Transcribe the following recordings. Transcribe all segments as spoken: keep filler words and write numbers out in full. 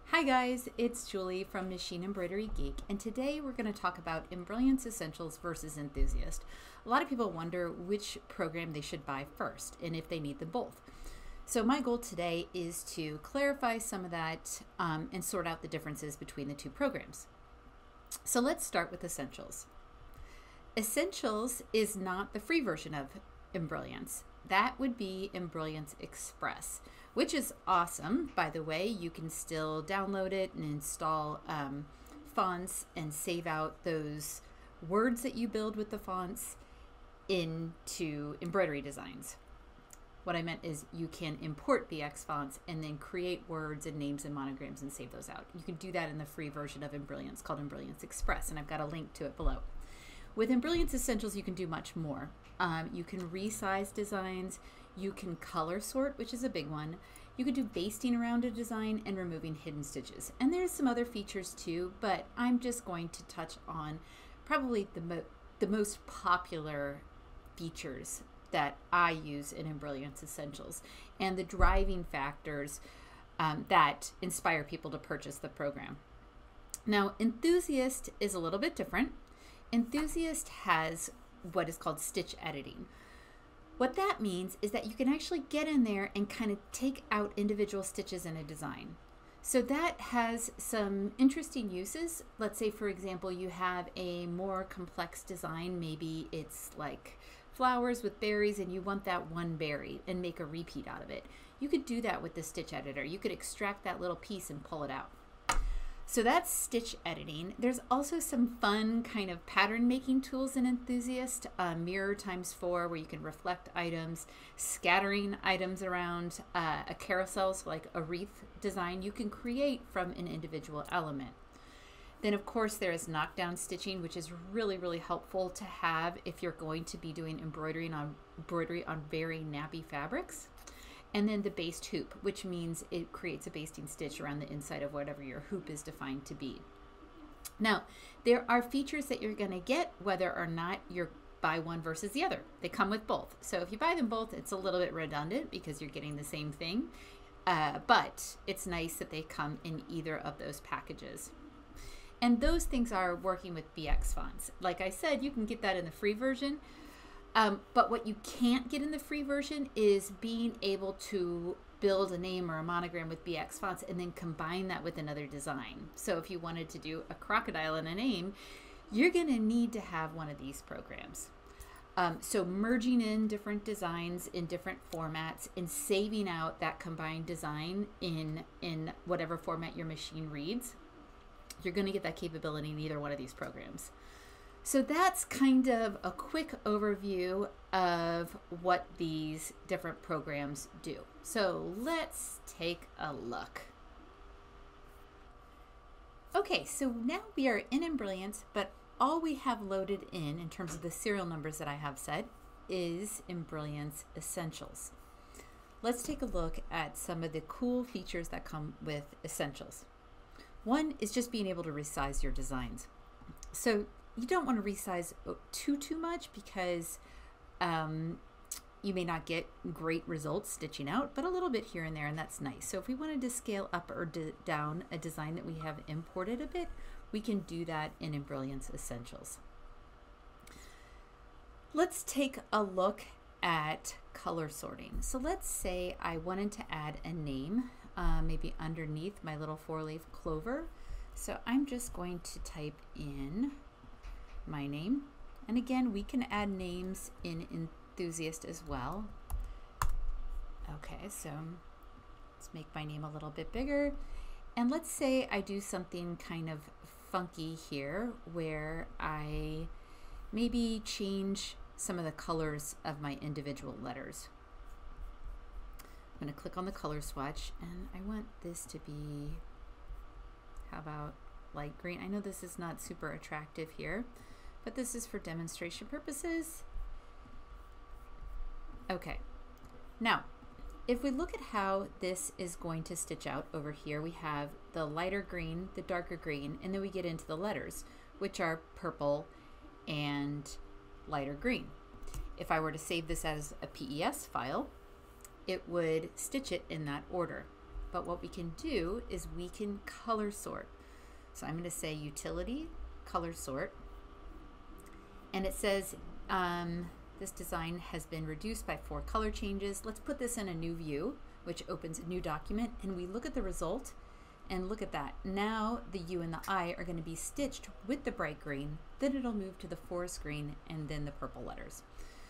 Hi guys, it's Julie from Machine Embroidery Geek, and today we're going to talk about Embrilliance Essentials versus Enthusiast. A lot of people wonder which program they should buy first and if they need them both. So my goal today is to clarify some of that um, and sort out the differences between the two programs. So let's start with Essentials. Essentials is not the free version of Embrilliance. That would be Embrilliance Express, which is awesome. By the way, you can still download it and install um, fonts and save out those words that you build with the fonts into embroidery designs. What I meant is you can import B X fonts and then create words and names and monograms and save those out. You can do that in the free version of Embrilliance called Embrilliance Express, and I've got a link to it below. With Embrilliance Essentials, you can do much more. Um, you can resize designs, you can color sort, which is a big one. You can do basting around a design and removing hidden stitches. And there's some other features too, but I'm just going to touch on probably the, mo the most popular features that I use in Embrilliance Essentials and the driving factors um, that inspire people to purchase the program. Now, Enthusiast is a little bit different. Enthusiast has what is called stitch editing. What that means is that you can actually get in there and kind of take out individual stitches in a design. So that has some interesting uses. Let's say, for example, you have a more complex design. Maybe it's like flowers with berries and you want that one berry and make a repeat out of it. You could do that with the stitch editor. You could extract that little piece and pull it out. So that's stitch editing. There's also some fun kind of pattern making tools in Enthusiast, uh, mirror times four, where you can reflect items, scattering items around, uh, a carousel, so like a wreath design you can create from an individual element. Then of course there is knockdown stitching, which is really, really helpful to have if you're going to be doing embroidery on, embroidery on very nappy fabrics. And then the based hoop, which means it creates a basting stitch around the inside of whatever your hoop is defined to be. Now, there are features that you're going to get whether or not you're buy one versus the other. They come with both. So if you buy them both, it's a little bit redundant because you're getting the same thing. Uh, but it's nice that they come in either of those packages. And those things are working with B X fonts. Like I said, you can get that in the free version. Um, but what you can't get in the free version is being able to build a name or a monogram with B X fonts and then combine that with another design. So if you wanted to do a crocodile and a name, you're going to need to have one of these programs. Um, so merging in different designs in different formats and saving out that combined design in, in whatever format your machine reads, you're going to get that capability in either one of these programs. So that's kind of a quick overview of what these different programs do. So let's take a look. Okay, so now we are in Embrilliance, but all we have loaded in, in terms of the serial numbers that I have set, is Embrilliance Essentials. Let's take a look at some of the cool features that come with Essentials. One is just being able to resize your designs. So you don't want to resize too, too much because um, you may not get great results stitching out, but a little bit here and there, and that's nice. So if we wanted to scale up or down a design that we have imported a bit, we can do that in Embrilliance Essentials. Let's take a look at color sorting. So let's say I wanted to add a name, uh, maybe underneath my little four-leaf clover. So I'm just going to type in my name, and again we can add names in Enthusiast as well. Okay, so let's make my name a little bit bigger, and let's say I do something kind of funky here where I maybe change some of the colors of my individual letters. I'm going to click on the color swatch, and I want this to be, how about light green? I know this is not super attractive here, but this is for demonstration purposes. Okay, now if we look at how this is going to stitch out over here, we have the lighter green, the darker green, and then we get into the letters, which are purple and lighter green. If I were to save this as a P E S file, it would stitch it in that order. but what we can do is we can color sort. So I'm going to say utility, color sort, and it says um, this design has been reduced by four color changes. Let's put this in a new view, which opens a new document, and we look at the result, and look at that. Now the U and the I are going to be stitched with the bright green, then it'll move to the forest green, and then the purple letters.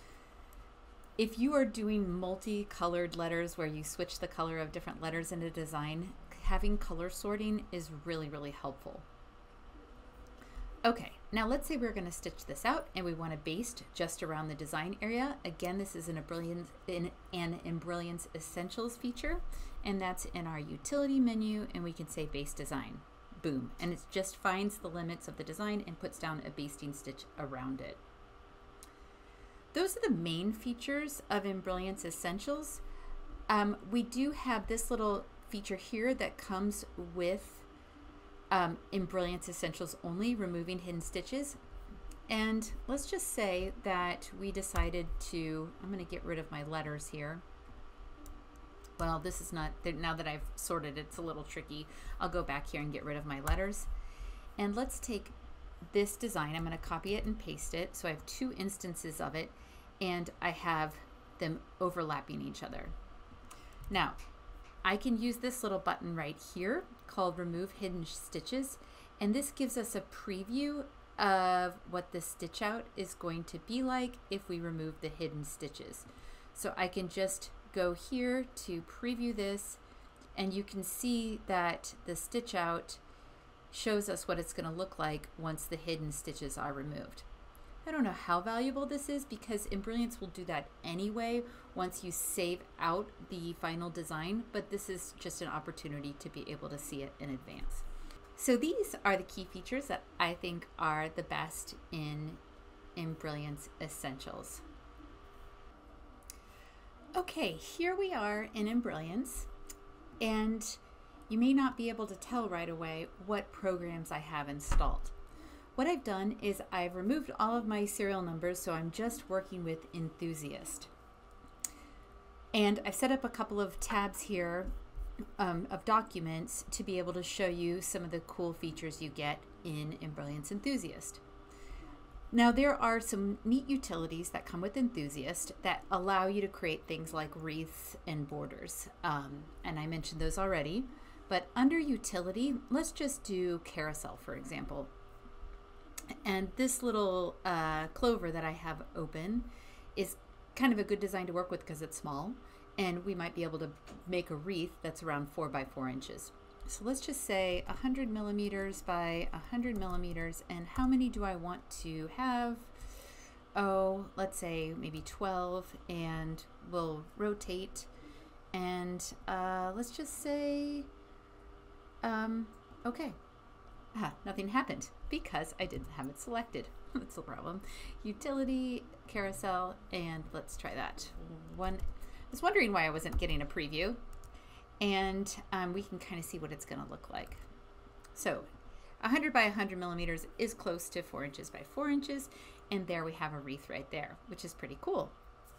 If you are doing multicolored letters where you switch the color of different letters in a design, having color sorting is really, really helpful. Okay, now let's say we're going to stitch this out and we want to baste just around the design area. Again, this is an Embrilliance, in, an Embrilliance Essentials feature, and that's in our utility menu, and we can say baste design. Boom, and it just finds the limits of the design and puts down a basting stitch around it. Those are the main features of Embrilliance Essentials. Um, we do have this little feature here that comes with um, Embrilliance Essentials only, removing hidden stitches. And let's just say that we decided to, I'm going to get rid of my letters here. Well, this is not, now that I've sorted it's a little tricky. I'll go back here and get rid of my letters. And let's take this design, I'm going to copy it and paste it. So I have two instances of it, and I have them overlapping each other. Now, I can use this little button right here called Remove Hidden Stitches, and this gives us a preview of what the stitch out is going to be like if we remove the hidden stitches. So I can just go here to preview this, and you can see that the stitch out shows us what it's going to look like once the hidden stitches are removed. I don't know how valuable this is because Embrilliance will do that anyway once you save out the final design, but this is just an opportunity to be able to see it in advance. So these are the key features that I think are the best in Embrilliance Essentials. Okay, here we are in Embrilliance, and you may not be able to tell right away what programs I have installed. What I've done is I've removed all of my serial numbers, so I'm just working with Enthusiast. And I've set up a couple of tabs here um, of documents to be able to show you some of the cool features you get in Embrilliance Enthusiast. Now there are some neat utilities that come with Enthusiast that allow you to create things like wreaths and borders. Um, and I mentioned those already, but under utility, let's just do carousel, for example. And this little uh, clover that I have open is kind of a good design to work with because it's small, and we might be able to make a wreath that's around four by four inches. So let's just say one hundred millimeters by one hundred millimeters, and how many do I want to have? Oh, let's say maybe twelve, and we'll rotate, and uh, let's just say, um, okay. Ah, nothing happened because I didn't have it selected. That's the problem. Utility, carousel, and let's try that. One. I was wondering why I wasn't getting a preview, and um, we can kind of see what it's going to look like. So one hundred by one hundred millimeters is close to four inches by four inches, and there we have a wreath right there, which is pretty cool.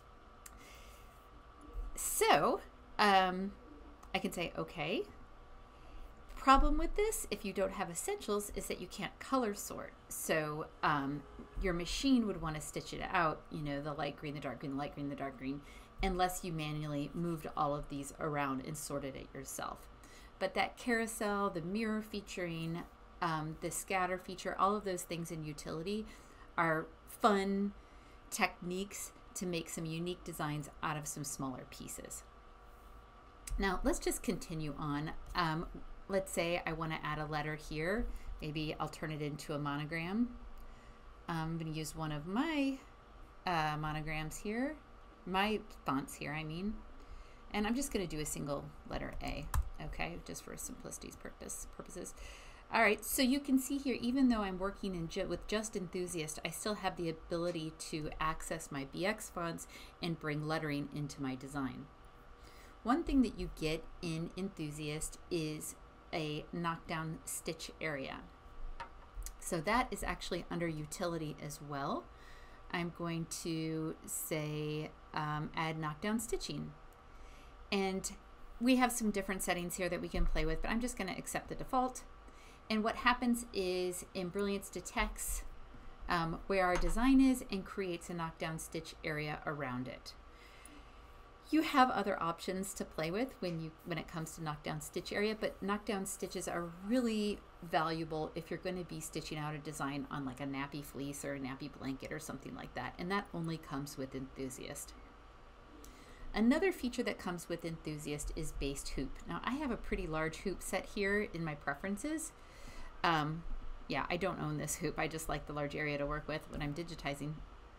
So um, I can say okay. Problem with this, if you don't have essentials, is that you can't color sort. So um, your machine would want to stitch it out, you know, the light green, the dark green, the light green, the dark green, unless you manually moved all of these around and sorted it yourself. But that carousel, the mirror featuring, um, the scatter feature, all of those things in utility are fun techniques to make some unique designs out of some smaller pieces. Now let's just continue on. Um, Let's say I want to add a letter here. Maybe I'll turn it into a monogram. I'm going to use one of my uh, monograms here, my fonts here, I mean. And I'm just going to do a single letter A, okay, just for simplicity's purpose, purposes. All right, so you can see here, even though I'm working in ju with just Enthusiast, I still have the ability to access my B X fonts and bring lettering into my design. One thing that you get in Enthusiast is a knockdown stitch area. So that is actually under utility as well. I'm going to say um, add knockdown stitching. And we have some different settings here that we can play with, but I'm just going to accept the default. And what happens is Embrilliance detects um, where our design is and creates a knockdown stitch area around it. You have other options to play with when you when it comes to knockdown stitch area, but knockdown stitches are really valuable if you're going to be stitching out a design on like a nappy fleece or a nappy blanket or something like that, and that only comes with Enthusiast. Another feature that comes with Enthusiast is based hoop. Now I have a pretty large hoop set here in my preferences. Um, yeah, I don't own this hoop. I just like the large area to work with when I'm digitizing.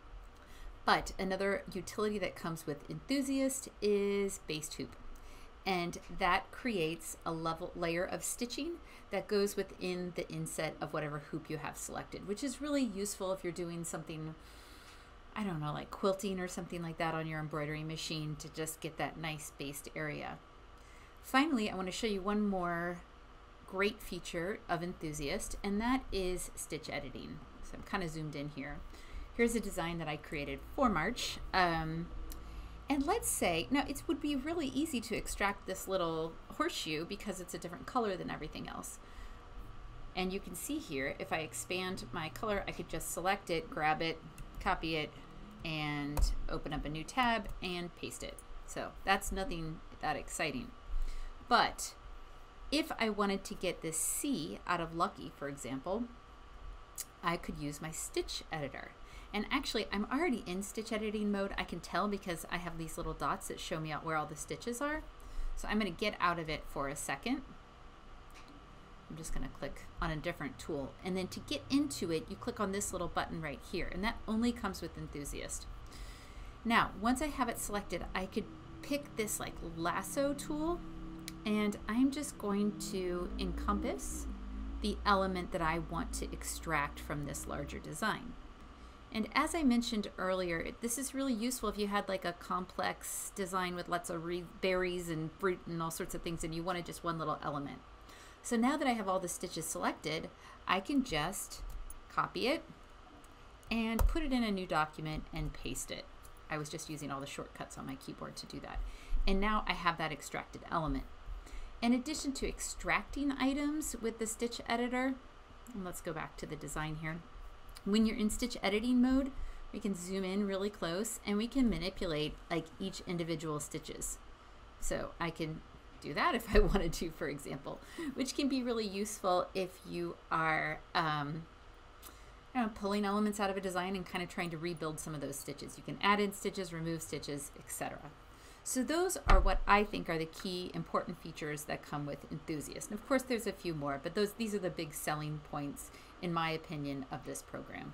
But another utility that comes with Enthusiast is based hoop. And that creates a level layer of stitching that goes within the inset of whatever hoop you have selected, which is really useful if you're doing something, I don't know, like quilting or something like that on your embroidery machine to just get that nice based area. Finally, I want to show you one more great feature of Enthusiast, and that is stitch editing. So I'm kind of zoomed in here. Here's a design that I created for March. Um, and let's say, now it would be really easy to extract this little horseshoe because it's a different color than everything else. And you can see here, if I expand my color, I could just select it, grab it, copy it, and open up a new tab and paste it. So that's nothing that exciting. But if I wanted to get this C out of Lucky, for example, I could use my stitch editor. And actually, I'm already in stitch editing mode. I can tell because I have these little dots that show me out where all the stitches are. So I'm going to get out of it for a second. I'm just going to click on a different tool. And then to get into it, you click on this little button right here. And that only comes with Enthusiast. Now, once I have it selected, I could pick this like lasso tool. And I'm just going to encompass the element that I want to extract from this larger design. And as I mentioned earlier, this is really useful if you had like a complex design with lots of berries and fruit and all sorts of things and you wanted just one little element. So now that I have all the stitches selected, I can just copy it and put it in a new document and paste it. I was just using all the shortcuts on my keyboard to do that. And now I have that extracted element. In addition to extracting items with the stitch editor, and let's go back to the design here. When you're in stitch editing mode, we can zoom in really close and we can manipulate like each individual stitches. So I can do that if I wanted to, for example, which can be really useful if you are um, you know, pulling elements out of a design and kind of trying to rebuild some of those stitches. You can add in stitches, remove stitches, et cetera. So those are what I think are the key important features that come with Enthusiast. And of course there's a few more, but those these are the big selling points, in my opinion, of this program.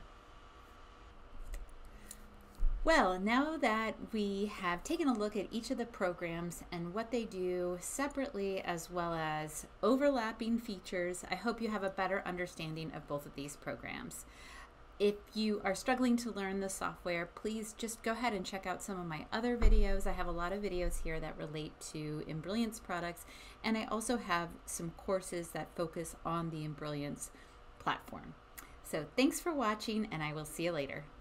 Well, now that we have taken a look at each of the programs and what they do separately as well as overlapping features, I hope you have a better understanding of both of these programs. If you are struggling to learn the software, please just go ahead and check out some of my other videos. I have a lot of videos here that relate to Embrilliance products, and I also have some courses that focus on the Embrilliance platform. So thanks for watching, and I will see you later.